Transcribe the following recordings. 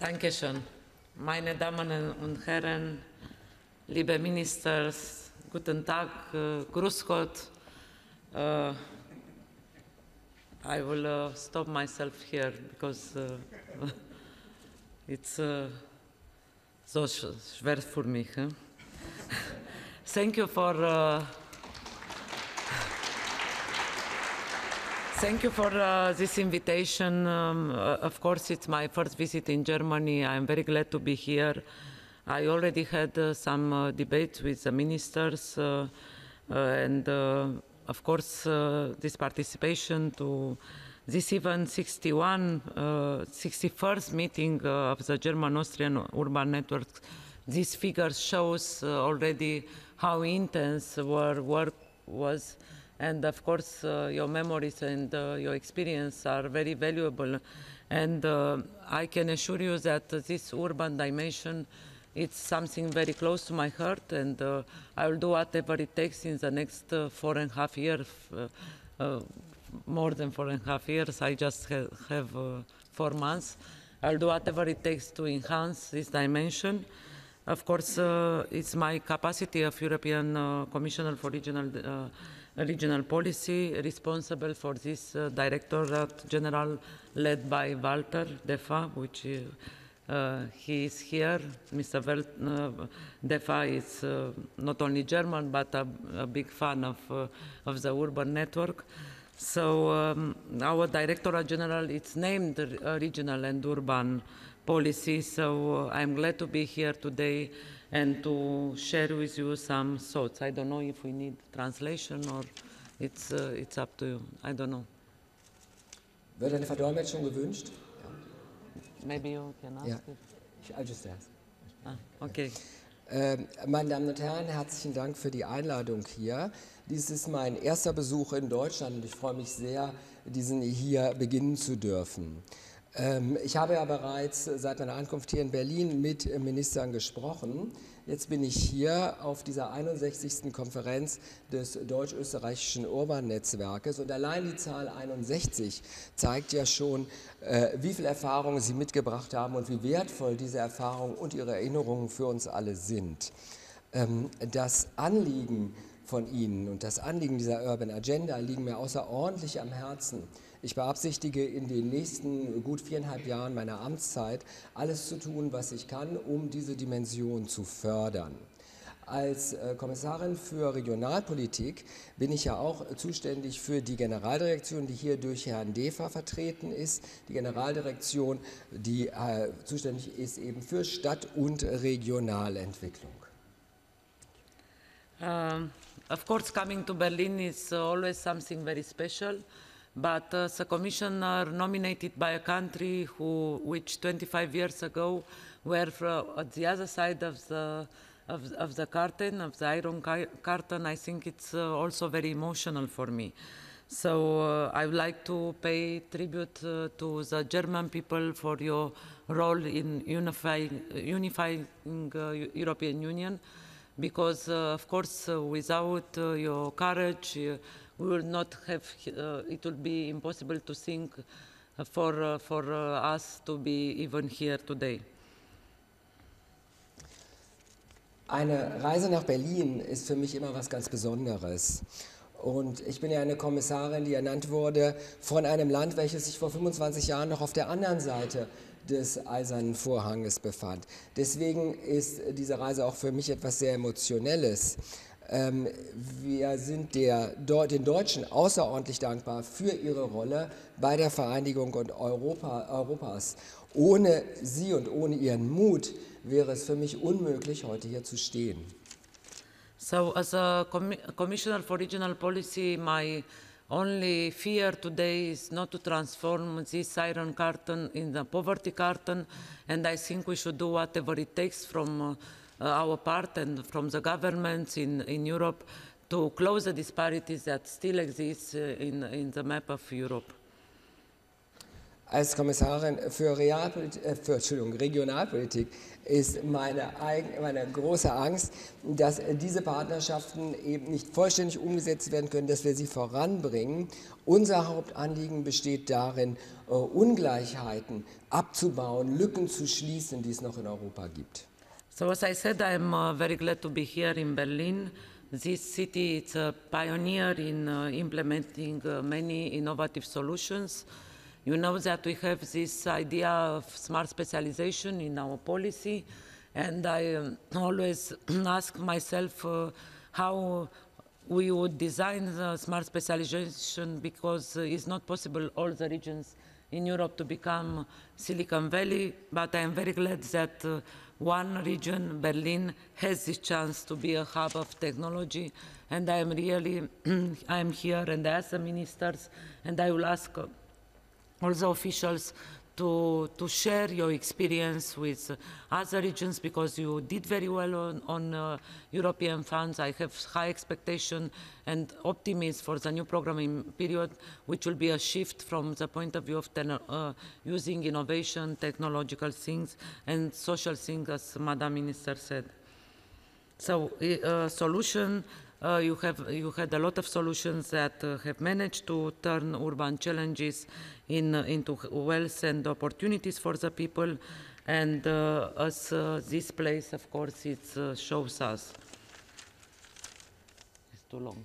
Dankeschön. Meine Damen und Herren, liebe Ministers, guten Tag, Grüß Gott. I will stop myself here because it's so schwer für mich. Thank you for this invitation. Of course, it's my first visit in Germany. I'm very glad to be here. I already had some debates with the ministers, and of course, this participation to this even 61st meeting of the German-Austrian Urban Network. These figures shows already how intense our work was. And of course, your memories and your experience are very valuable. And I can assure you that this urban dimension, it's something very close to my heart, and I will do whatever it takes in the next 4.5 years, more than 4.5 years. I just have 4 months. I'll do whatever it takes to enhance this dimension. Of course, it's my capacity of European Commissioner for Regional Policy, responsible for this Directorate General led by Walter Defa, which he is here. Mr. Defa is not only German, but a big fan of the urban network. So our Directorate General, it's named Regional and Urban Policy, so I'm glad to be here today and to share with you some thoughts. I don't know if we need translation or it's up to you. I don't know. Wird eine Verdolmetschung gewünscht? Maybe you can ask it. I'll just ask. Okay. Meine Damen und Herren, herzlichen Dank für die Einladung hier. Dies ist mein erster Besuch in Deutschland und ich freue mich sehr, diesen hier beginnen zu dürfen. Ich habe ja bereits seit meiner Ankunft hier in Berlin mit Ministern gesprochen. Jetzt bin ich hier auf dieser 61. Konferenz des deutsch-österreichischen Urban-Netzwerkes und allein die Zahl 61 zeigt ja schon, wie viel Erfahrung Sie mitgebracht haben und wie wertvoll diese Erfahrungen und Ihre Erinnerungen für uns alle sind. Das Anliegen von Ihnen und das Anliegen dieser Urban Agenda liegen mir außerordentlich am Herzen. Ich beabsichtige in den nächsten gut 4,5 Jahren meiner Amtszeit alles zu tun, was ich kann, um diese Dimension zu fördern. Als Kommissarin für Regionalpolitik bin ich ja auch zuständig für die Generaldirektion, die hier durch Herrn Defa vertreten ist. Die Generaldirektion, die zuständig ist eben für Stadt- und Regionalentwicklung. Of course, coming to Berlin is always something very special. But as a commissioner nominated by a country which 25 years ago were at the other side of the curtain, of the Iron Curtain, I think it's also very emotional for me. So I would like to pay tribute to the German people for your role in unifying European Union, because of course without your courage, we will not have, it will be impossible to think for us to be even here today. Eine Reise nach Berlin ist für mich immer was ganz Besonderes. Und ich bin ja eine Kommissarin, die ernannt wurde von einem Land, welches sich vor 25 Jahren noch auf der anderen Seite des Eisernen Vorhanges befand. Deswegen ist diese Reise auch für mich etwas sehr Emotionelles. Wir sind den Deutschen außerordentlich dankbar für ihre Rolle bei der Vereinigung und Europas. Ohne sie und ohne ihren Mut wäre es für mich unmöglich, heute hier zu stehen. So, as a Commissioner for Regional Policy, my only fear today is not to transform this Iron Curtain in the poverty curtain, and I think we should do whatever it takes from our part and from the governments in Europe to close the disparities that still exist in the map of Europe. Als Kommissarin für Regionalpolitik ist meine große Angst, dass diese Partnerschaften eben nicht vollständig umgesetzt werden können, dass wir sie voranbringen. Unser Hauptanliegen besteht darin, Ungleichheiten abzubauen, Lücken zu schließen, die es noch in Europa gibt. So as I said, I'm very glad to be here in Berlin. This city is a pioneer in implementing many innovative solutions. You know that we have this idea of smart specialization in our policy, and I always ask myself how we would design the smart specialization, because it's not possible all the regions in Europe to become Silicon Valley, but I am very glad that one region, Berlin, has this chance to be a hub of technology, and I am really, I am here and I ask the ministers, and I will ask all the officials to share your experience with other regions, because you did very well on European funds. I have high expectation and optimism for the new programming period, which will be a shift from the point of view of using innovation, technological things, and social things, as Madam Minister said. So, solution. You had a lot of solutions that have managed to turn urban challenges into wealth and opportunities for the people, and as this place, of course, it shows us. It's too long.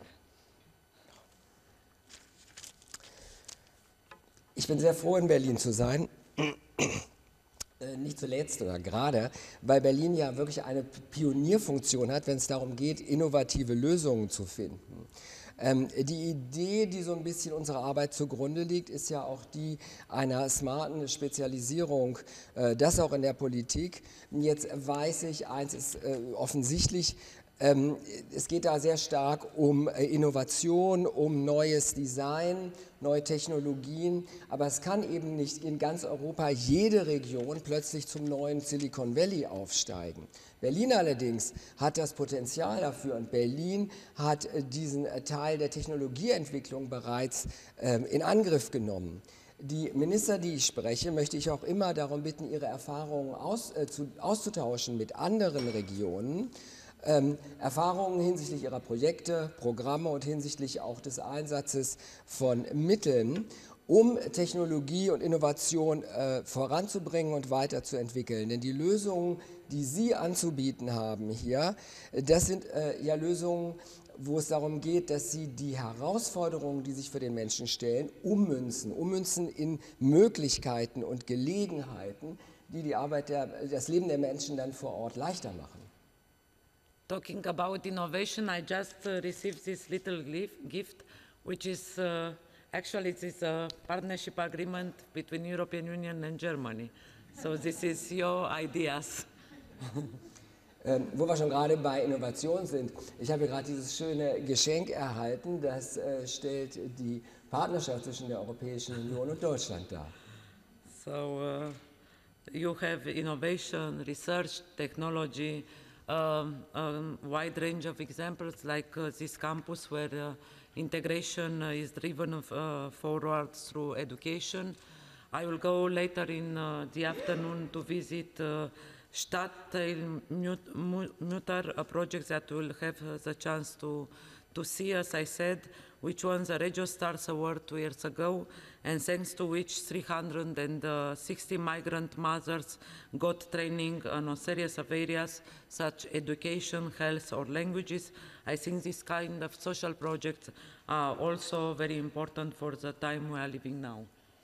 Ich bin sehr froh, in Berlin zu sein. Nicht zuletzt oder gerade, weil Berlin ja wirklich eine Pionierfunktion hat, wenn es darum geht, innovative Lösungen zu finden. Die Idee, die so ein bisschen unserer Arbeit zugrunde liegt, ist ja auch die einer smarten Spezialisierung, das auch in der Politik. Jetzt weiß ich, eins ist offensichtlich, es geht da sehr stark um Innovation, um neues Design, neue Technologien, aber es kann eben nicht in ganz Europa jede Region plötzlich zum neuen Silicon Valley aufsteigen. Berlin allerdings hat das Potenzial dafür, und Berlin hat diesen Teil der Technologieentwicklung bereits in Angriff genommen. Die Minister, die ich spreche, möchte ich auch immer darum bitten, ihre Erfahrungen auszutauschen mit anderen Regionen. Erfahrungen hinsichtlich ihrer Projekte, Programme und hinsichtlich auch des Einsatzes von Mitteln, um Technologie und Innovation voranzubringen und weiterzuentwickeln. Denn die Lösungen, die Sie anzubieten haben hier, das sind ja Lösungen, wo es darum geht, dass Sie die Herausforderungen, die sich für den Menschen stellen, ummünzen in Möglichkeiten und Gelegenheiten, die die Arbeit das Leben der Menschen dann vor Ort leichter machen. Talking about innovation, I just received this little gift, which is actually this partnership agreement between European Union and Germany. So this is your ideas. Wo wir schon gerade bei Innovation sind, ich habe gerade dieses schöne Geschenk erhalten, das stellt die Partnerschaft zwischen der Europäischen Union und Deutschland dar. So you have innovation, research, technology, wide range of examples like this campus where integration is driven forward through education. I will go later in the afternoon to visit Stadtteilmutter, a project that will have the chance to see, as I said, which won the Regio Stars Award 2 years ago, and thanks to which 360 migrant mothers got training on a series of areas such education, health, or languages. I think this kind of social projects are also very important for the time we are living now.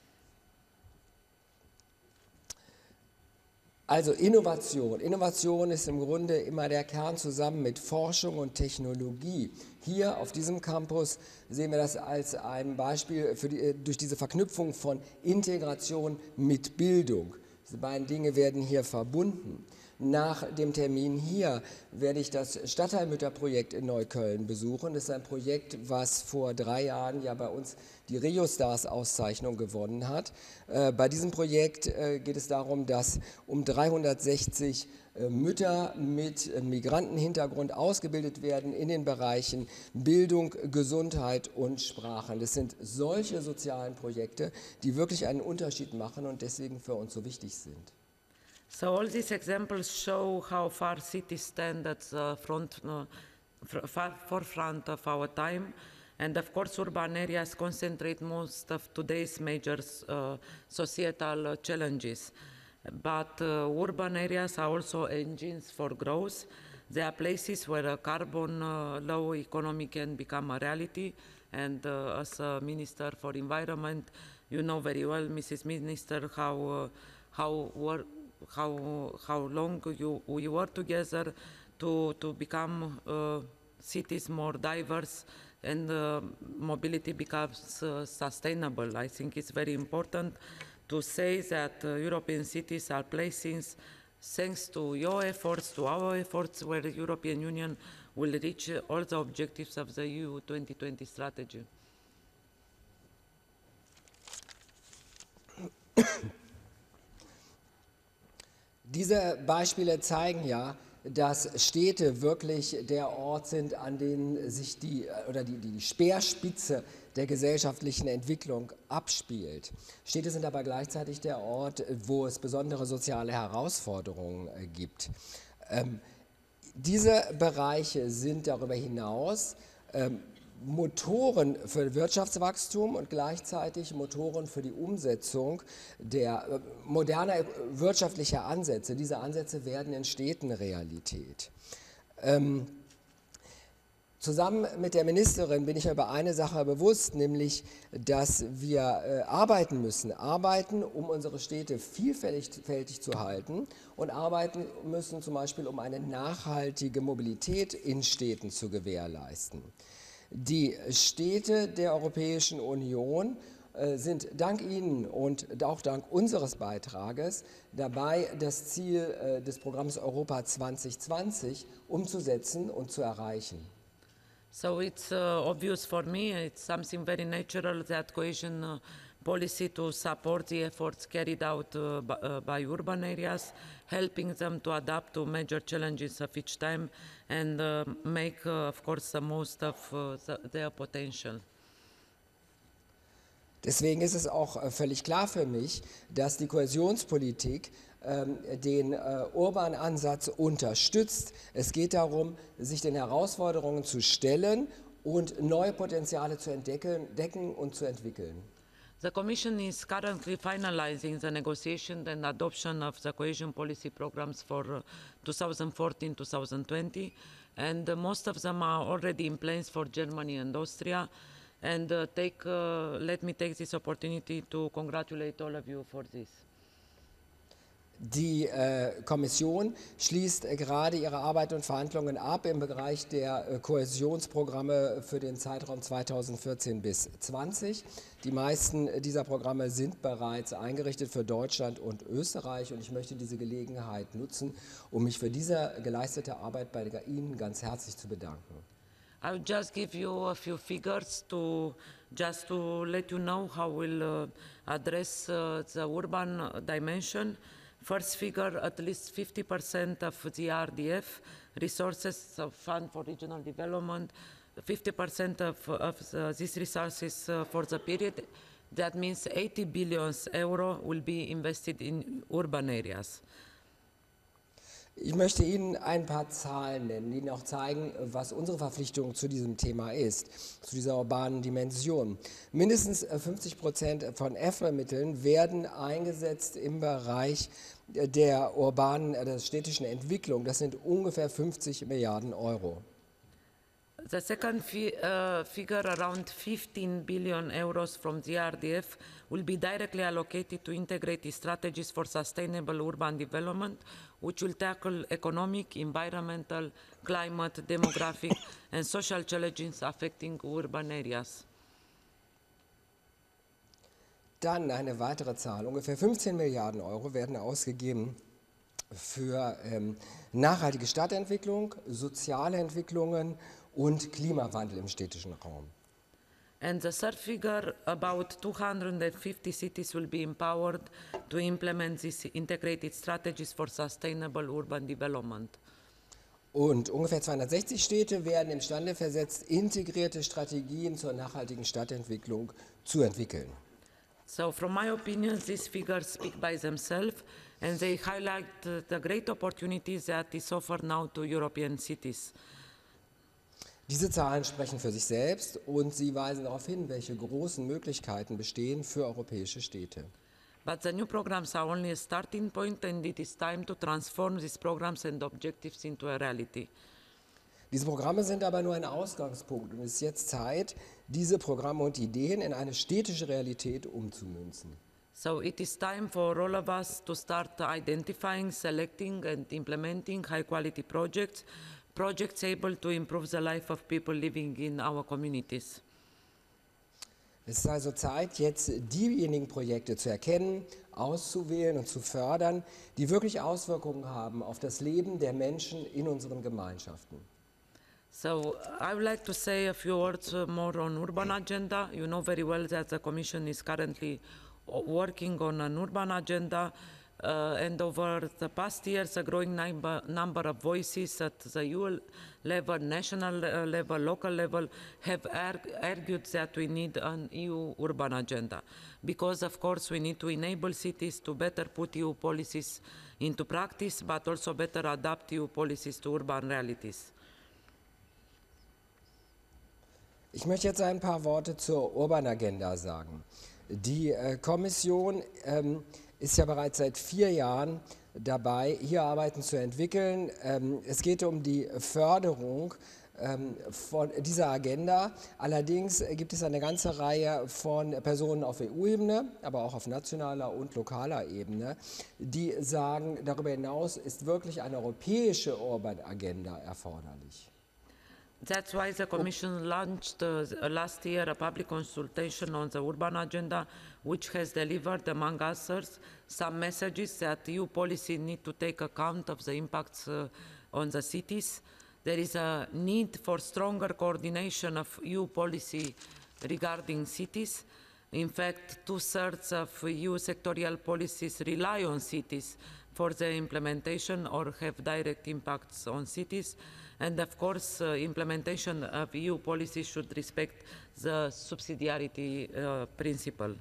Also Innovation. Innovation ist im Grunde immer der Kern zusammen mit Forschung und Technologie. Hier auf diesem Campus sehen wir das als ein Beispiel durch diese Verknüpfung von Integration mit Bildung. Diese beiden Dinge werden hier verbunden. Nach dem Termin hier werde ich das Stadtteilmütterprojekt in Neukölln besuchen. Das ist ein Projekt, was vor 3 Jahren ja bei uns die Rio-Stars-Auszeichnung gewonnen hat. Bei diesem Projekt geht es darum, dass um 360 Mütter mit Migrantenhintergrund ausgebildet werden in den Bereichen Bildung, Gesundheit und Sprachen. Das sind solche sozialen Projekte, die wirklich einen Unterschied machen und deswegen für uns so wichtig sind. So all these examples show how far cities stand at the forefront of our time, and of course urban areas concentrate most of today's major societal challenges. But urban areas are also engines for growth. They are places where a carbon low economy can become a reality, and as a Minister for Environment, you know very well, Mrs. Minister, how long we work together to become cities more diverse and mobility becomes sustainable. I think it's very important to say that European cities are places, thanks to your efforts, to our efforts, where the European Union will reach all the objectives of the EU 2020 strategy. Diese Beispiele zeigen ja, dass Städte wirklich der Ort sind, an dem sich die Speerspitze der gesellschaftlichen Entwicklung abspielt. Städte sind aber gleichzeitig der Ort, wo es besondere soziale Herausforderungen gibt. Diese Bereiche sind darüber hinaus Motoren für Wirtschaftswachstum und gleichzeitig Motoren für die Umsetzung der moderner wirtschaftlicher Ansätze. Diese Ansätze werden in Städten Realität. Zusammen mit der Ministerin bin ich mir über eine Sache bewusst, nämlich, dass wir arbeiten müssen, um unsere Städte vielfältig zu halten und arbeiten müssen zum Beispiel, um eine nachhaltige Mobilität in Städten zu gewährleisten. Die Städte der Europäischen Union sind dank Ihnen und auch dank unseres Beitrages dabei, das Ziel des Programms Europa 2020 umzusetzen und zu erreichen. So it's obvious for me, it's something very natural that cohesion policy to support the efforts carried out by urban areas, helping them to adapt to major challenges of each time and make, of course, the most of their potential. Deswegen ist es auch völlig klar für mich, dass die Kohäsionspolitik den urbanen Ansatz unterstützt. Es geht darum, sich den Herausforderungen zu stellen und neue Potenziale zu entdecken und zu entwickeln. The Commission is currently finalizing the negotiation and adoption of the cohesion policy programs for 2014-2020, and most of them are already in place for Germany and Austria. And let me take this opportunity to congratulate all of you for this. Die Kommission schließt gerade ihre Arbeit und Verhandlungen ab im Bereich der Kohäsionsprogramme für den Zeitraum 2014 bis 2020. Die meisten dieser Programme sind bereits eingerichtet für Deutschland und Österreich und ich möchte diese Gelegenheit nutzen, um mich für diese geleistete Arbeit bei Ihnen ganz herzlich zu bedanken. I will just give you a few figures to let you know how we'll address the urban dimension. First figure, at least 50% of the RDF resources of Fund for Regional Development, 50% of these resources for the period. That means 80 billion euro will be invested in urban areas. Ich möchte Ihnen ein paar Zahlen nennen, die Ihnen auch zeigen, was unsere Verpflichtung zu diesem Thema ist, zu dieser urbanen Dimension. Mindestens 50% von EFRE-Mitteln werden eingesetzt im Bereich der städtischen Entwicklung. Das sind ungefähr 50 Milliarden Euro. The second figure, around 15 billion euros from the RDF, will be directly allocated to integrated strategies for sustainable urban development, which will tackle economic, environmental, climate, demographic, and social challenges affecting urban areas. Dann eine weitere Zahl, ungefähr 15 Milliarden Euro werden ausgegeben für nachhaltige Stadtentwicklung, soziale Entwicklungen und Klimawandel im städtischen Raum. And the third figure, about 250 cities will be empowered to implement these integrated strategies for sustainable urban development. Und ungefähr 260 Städte werden imstande versetzt, integrierte Strategien zur nachhaltigen Stadtentwicklung zu entwickeln. So from my opinion, these figures speak by themselves and they highlight the great opportunities that is offered now to European cities. Diese Zahlen sprechen für sich selbst und sie weisen darauf hin, welche großen Möglichkeiten bestehen für europäische Städte. But the new programs are only a starting point and it is time to transform these programs and objectives into a reality. Diese Programme sind aber nur ein Ausgangspunkt und es ist jetzt Zeit, diese Programme und Ideen in eine städtische Realität umzumünzen. So it is time for all of us to start identifying, selecting and implementing high-quality projects able to improve the life of people living in our communities. Es ist also Zeit, jetzt diejenigen Projekte zu erkennen, auszuwählen und zu fördern, die wirklich Auswirkungen haben auf das Leben der Menschen in unseren Gemeinschaften. So I would like to say a few words more on urban agenda. You know very well that the Commission is currently working on an urban agenda and over the past years a growing number of voices at the EU level, national level, local level have argued that we need an EU urban agenda because of course we need to enable cities to better put EU policies into practice but also better adapt EU policies to urban realities. Ich möchte jetzt ein paar Worte zur Urban Agenda sagen. Die Kommission ist ja bereits seit 4 Jahren dabei, hier Arbeiten zu entwickeln. Es geht um die Förderung von dieser Agenda. Allerdings gibt es eine ganze Reihe von Personen auf EU-Ebene, aber auch auf nationaler und lokaler Ebene, die sagen, darüber hinaus ist wirklich eine europäische Urban Agenda erforderlich. That's why the Commission launched last year a public consultation on the urban agenda, which has delivered, among others, some messages that EU policy need to take account of the impacts on the cities. There is a need for stronger coordination of EU policy regarding cities. In fact, 2/3 of EU sectorial policies rely on cities for their implementation or have direct impacts on cities. And of course, implementation of EU policy should respect the subsidiarity principle.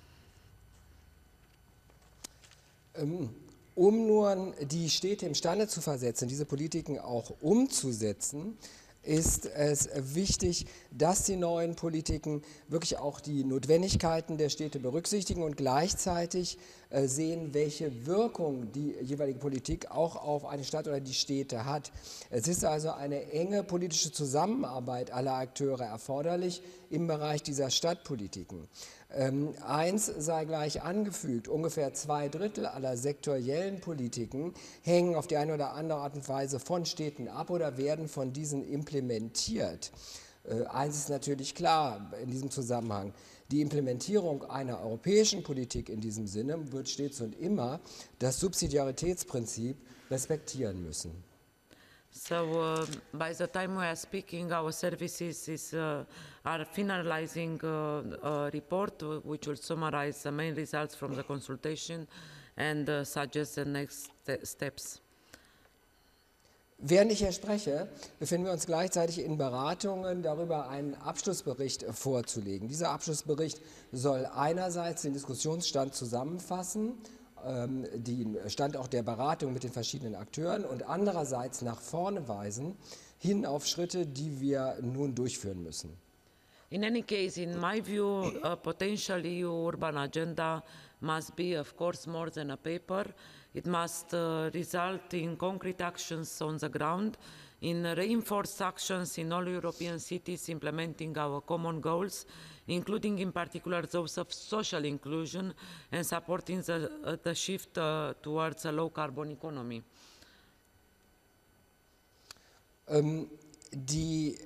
Um nur die Städte imstande zu versetzen, diese Politiken auch umzusetzen, ist es wichtig, dass die neuen Politiken wirklich auch die Notwendigkeiten der Städte berücksichtigen und gleichzeitig sehen, welche Wirkung die jeweilige Politik auch auf eine Stadt oder die Städte hat. Es ist also eine enge politische Zusammenarbeit aller Akteure erforderlich im Bereich dieser Stadtpolitiken. Eins sei gleich angefügt, ungefähr 2/3 aller sektoriellen Politiken hängen auf die eine oder andere Art und Weise von Städten ab oder werden von diesen implementiert. Eins ist natürlich klar in diesem Zusammenhang, die Implementierung einer europäischen Politik in diesem Sinne wird stets und immer das Subsidiaritätsprinzip respektieren müssen. So by the time we are speaking, our services are finalizing a report which will summarize the main results from the consultation and suggest the next steps. Während ich hier spreche, befinden wir uns gleichzeitig in Beratungen darüber, einen Abschlussbericht vorzulegen. Dieser Abschlussbericht soll einerseits den Diskussionsstand zusammenfassen, den Stand auch der Beratung mit den verschiedenen Akteuren und andererseits nach vorne weisen, hin auf Schritte, die wir nun durchführen müssen. In any case, in my view, a potential EU urban agenda must be, of course, more than a paper. It must result in concrete actions on the ground, in reinforced actions in all European cities implementing our common goals, including in particular those of social inclusion and supporting the shift towards a low-carbon economy. Die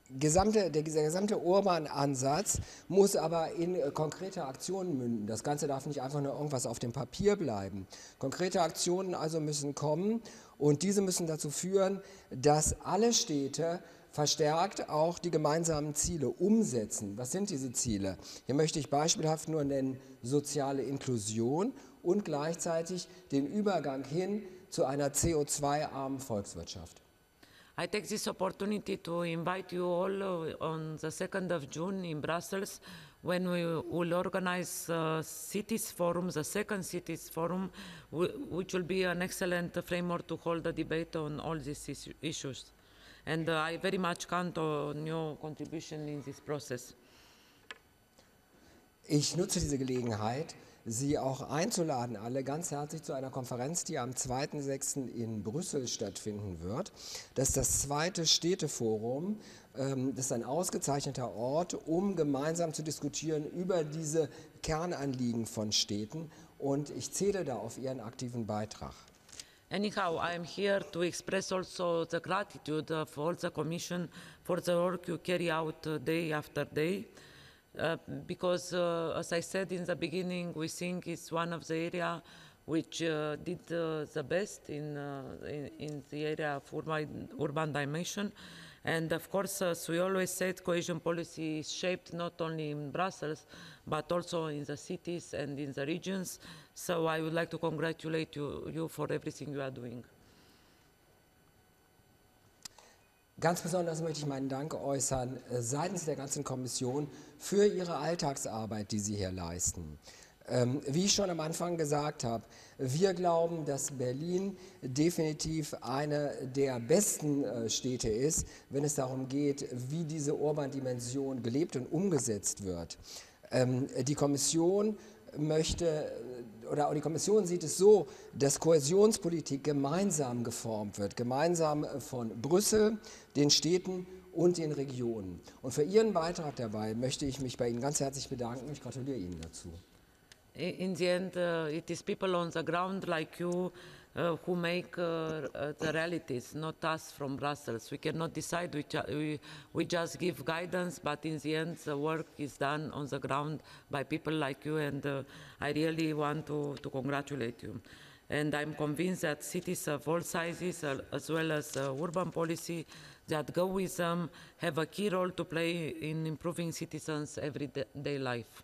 dieser gesamte Urban-Ansatz muss aber in konkrete Aktionen münden. Das Ganze darf nicht einfach nur irgendwas auf dem Papier bleiben. Konkrete Aktionen also müssen kommen und diese müssen dazu führen, dass alle Städte verstärkt auch die gemeinsamen Ziele umsetzen. Was sind diese Ziele? Hier möchte ich beispielhaft nur nennen soziale Inklusion und gleichzeitig den Übergang hin zu einer CO2-armen Volkswirtschaft. I take this opportunity to invite you all on the 2nd of June in Brussels when we will organize Cities Forum, the second Cities Forum, which will be an excellent framework to hold a debate on all these issues. And I very much count on your contribution in this process. Ich nutze diese Gelegenheit, Sie auch einzuladen, alle ganz herzlich zu einer Konferenz, die am 2.6. in Brüssel stattfinden wird. Das ist das zweite Städteforum. Das ist ein ausgezeichneter Ort, um gemeinsam zu diskutieren über diese Kernanliegen von Städten. Und ich zähle da auf Ihren aktiven Beitrag. Anyhow, I am here to express also the gratitude of all the Commission for the work you carry out day after day. Because, as I said in the beginning, we think it's one of the area which did the best in the area of urban dimension. And of course, as we always said, cohesion policy is shaped not only in Brussels, but also in the cities and in the regions. So I would like to congratulate you for everything you are doing. Ganz besonders möchte ich meinen Dank äußern seitens der ganzen Kommission für Ihre Alltagsarbeit, die Sie hier leisten. Wie ich schon am Anfang gesagt habe, wir glauben, dass Berlin definitiv eine der besten Städte ist, wenn es darum geht, wie diese Urban-Dimension gelebt und umgesetzt wird. Die Kommission die Kommission sieht es so, dass Kohäsionspolitik gemeinsam geformt wird, gemeinsam von Brüssel, den Städten und den Regionen. Und für Ihren Beitrag dabei möchte ich mich bei Ihnen ganz herzlich bedanken. Ich gratuliere Ihnen dazu. In the end, it is people on the ground like you who make the realities, not us from Brussels. We cannot decide, we just give guidance, but in the end the work is done on the ground by people like you, and I really want to congratulate you. And I'm convinced that cities of all sizes, as well as urban policy that go with them, have a key role to play in improving citizens' everyday life.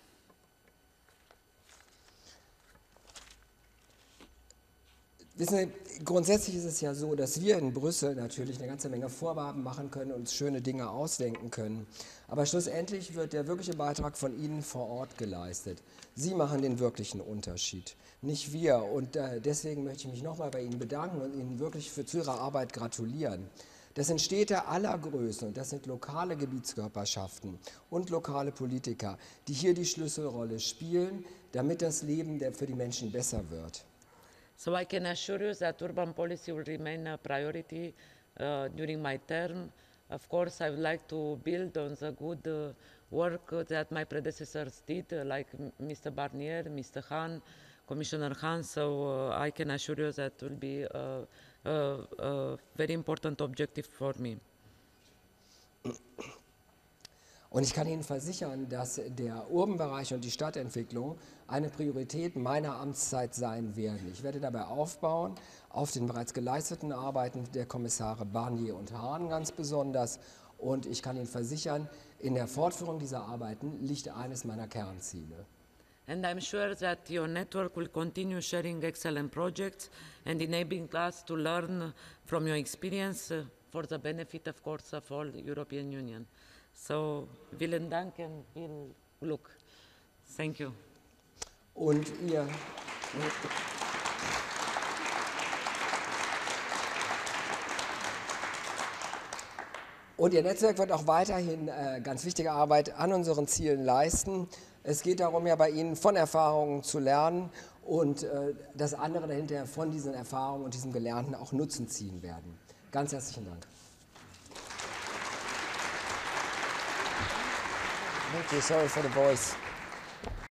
Wissen Sie, grundsätzlich ist es ja so, dass wir in Brüssel natürlich eine ganze Menge Vorhaben machen können und uns schöne Dinge ausdenken können. Aber schlussendlich wird der wirkliche Beitrag von Ihnen vor Ort geleistet. Sie machen den wirklichen Unterschied, nicht wir. Und deswegen möchte ich mich nochmal bei Ihnen bedanken und Ihnen wirklich zu Ihrer Arbeit gratulieren. Das sind Städte aller Größen und das sind lokale Gebietskörperschaften und lokale Politiker, die hier die Schlüsselrolle spielen, damit das Leben für die Menschen besser wird. So I can assure you that urban policy will remain a priority during my term. Of course, I would like to build on the good work that my predecessors did, like Mr. Barnier, Mr. Hahn, Commissioner Hahn. So I can assure you that will be a very important objective for me. Und ich kann Ihnen versichern, dass der Urbanbereich und die Stadtentwicklung eine Priorität meiner Amtszeit sein werden. Ich werde dabei aufbauen auf den bereits geleisteten Arbeiten der Kommissare Barnier und Hahn ganz besonders. Und ich kann Ihnen versichern, in der Fortführung dieser Arbeiten liegt eines meiner Kernziele. And I'm sure that your network will continue sharing excellent projects and enabling us to learn from your experience for the benefit, of course, of all the European Union. So, vielen Dank and viel Glück. Thank you. Und Ihr Netzwerk wird auch weiterhin ganz wichtige Arbeit an unseren Zielen leisten. Es geht darum, ja bei Ihnen von Erfahrungen zu lernen und dass andere dahinter von diesen Erfahrungen und diesem Gelernten auch Nutzen ziehen werden. Ganz herzlichen Dank. Thank you. Sorry for the voice.